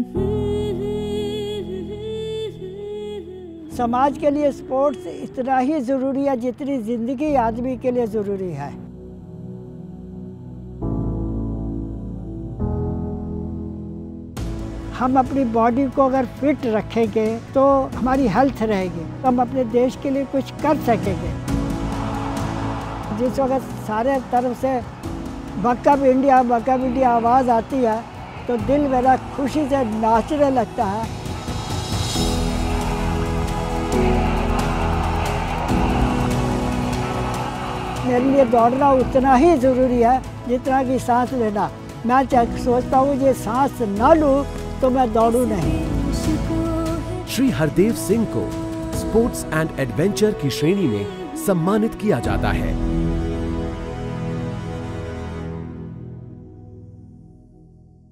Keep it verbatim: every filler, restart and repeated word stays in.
समाज के लिए स्पोर्ट्स इतना ही ज़रूरी है जितनी ज़िंदगी आदमी के लिए ज़रूरी है। हम अपनी बॉडी को अगर फिट रखेंगे तो हमारी हेल्थ रहेगी, तो हम अपने देश के लिए कुछ कर सकेंगे। जिस वक्त सारे तरफ से बकअप इंडिया बकअप इंडिया आवाज़ आती है तो दिल मेरा खुशी से नाचने लगता है। मेरे लिए दौड़ना उतना ही ज़रूरी है जितना कि सांस लेना। मैं सोचता हूँ ये सांस ना लूँ तो मैं दौड़ूं नहीं। श्री हरदेव सिंह को स्पोर्ट्स एंड एडवेंचर की श्रेणी में सम्मानित किया जाता है।